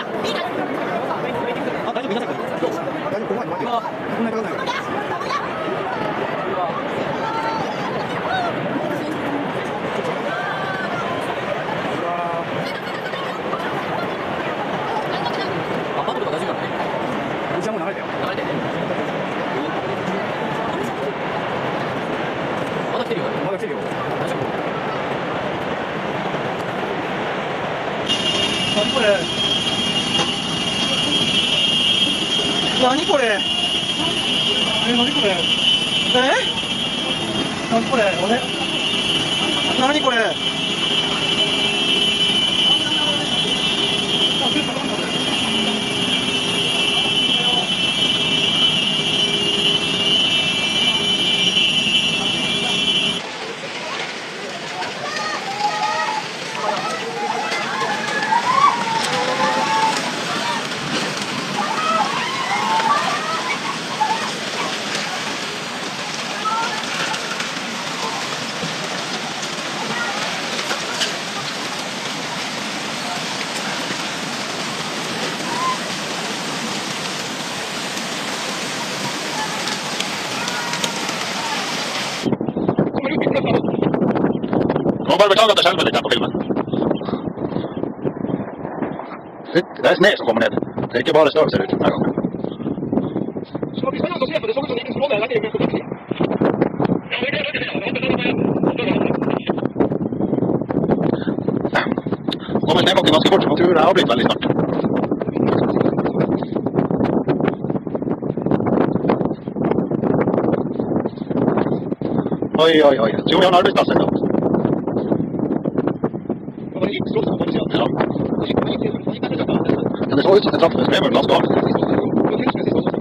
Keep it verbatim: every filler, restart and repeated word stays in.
あ、大丈夫、皆さん。大丈夫、ここまで待って。こんなにかかんないから。あ、バトルとか大丈夫なのね。うちはもう流れたよ。流れてね。まだ来てるよ。まだ来てるよ。大丈夫。何これ。何これ。え、何これ。え。何これ。あれ。何これ。 Kommer vi klara det själva lite på filmen? Det är snö som kommer ner. Det är inte bara snö ser ut den här gången. Det ska bli spännande att se för det såg ut som ingen stråle hela tiden. Ja, det är det. Kommer snöbocken ganska fort så turen avbryter väldigt snart. Oj, oj, oj. Tror jag har en arbetsplats ändå. Ja. Ja, det såg ut som en trapp med snömögel ganska av.